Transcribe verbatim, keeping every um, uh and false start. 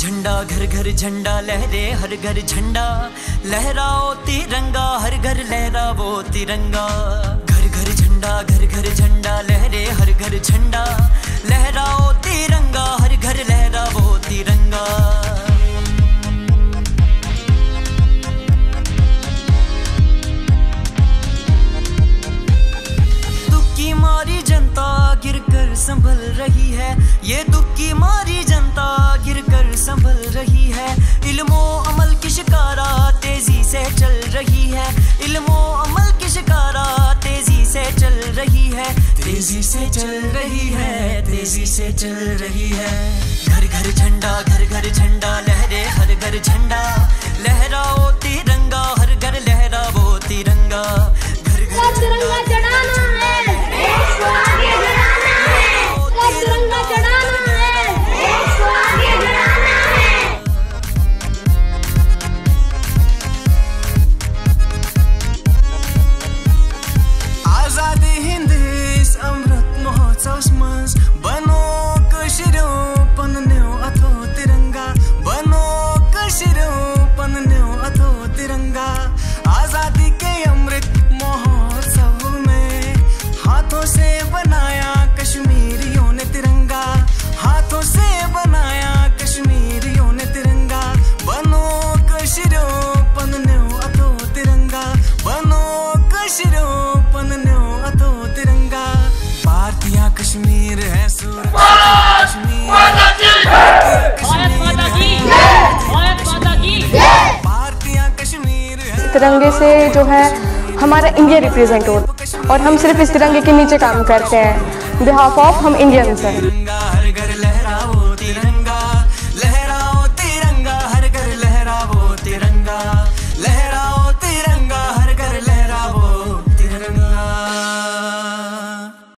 झंडा घर घर झंडा लहरे हर घर झंडा लहराओ तिरंगा हर घर लहराओ तिरंगा। घर घर झंडा घर घर झंडा लहरे हर घर झंडा लहराओ तिरंगा हर घर लहराओ तिरंगा। दुखी मारी जनता गिरकर संभल रही है, ये दुखी मारी जनता गिरकर संभल रही है। इल्मो अमल की शिकारा तेजी से चल रही है, इल्मो अमल की शिकारा तेजी से चल रही है, तेजी से चल रही है, तेजी से चल रही है। घर घर झंडा घर घर झंडा लहरे हर घर झंडा लहराओ तिरंगा हर घर लहराओ तिरंगा। घर घर तिरंगा चढ़ाना है, देश को आगे बढ़ाना है, तिरंगा चढ़ाना है, देश को आगे बढ़ाना है। आजादी हिंद इस अमृत महोत्सव मंच बनो कशिरो पन्न्यो अथो तिरंगा, बनो कशिरो पन्न्यो अथो तिरंगा। आजादी के अमृत महोत्सव में हाथों से बनाया कश्मीरियों ने तिरंगा, हाथों से बनाया कश्मीरियों ने तिरंगा। बनो कशिरो पन्न्यो अथो तिरंगा, बनो कशिरो पन्न्यो अथो तिरंगा। भारतीय कश्मीर है कश्मीर, भारतीय कश्मीर है। तिरंगे से जो है हमारा इंडिया रिप्रेजेंट होता है और हम सिर्फ इस तिरंगे के नीचे काम करते हैं। बिहाफ ऑफ हम इंडियंस हैं।